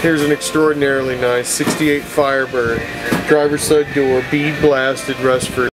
Here's an extraordinarily nice 68 Firebird. Driver's side door, bead blasted, rust free.